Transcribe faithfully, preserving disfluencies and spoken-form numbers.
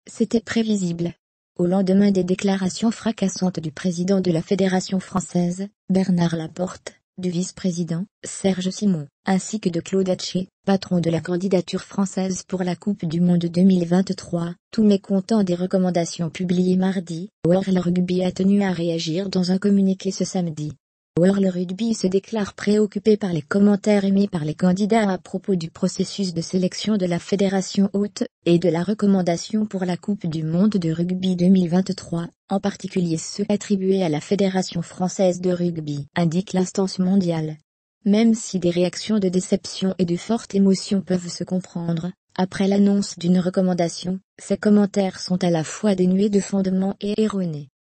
C'était prévisible. Au lendemain des déclarations fracassantes du président de la Fédération française, Bernard Laporte, du vice-président, Serge Simon, ainsi que de Claude Haché, patron de la candidature française pour la Coupe du Monde deux mille vingt-trois, tout mécontent des recommandations publiées mardi, World Rugby a tenu à réagir dans un communiqué ce samedi. World Rugby se déclare préoccupé par les commentaires émis par les candidats à propos du processus de sélection de la fédération hôte, et de la recommandation pour la Coupe du Monde de rugby deux mille vingt-trois, en particulier ceux attribués à la Fédération française de rugby, indique l'instance mondiale. Même si des réactions de déception et de forte émotion peuvent se comprendre, après l'annonce d'une recommandation, ces commentaires sont à la fois dénués de fondement et erronés.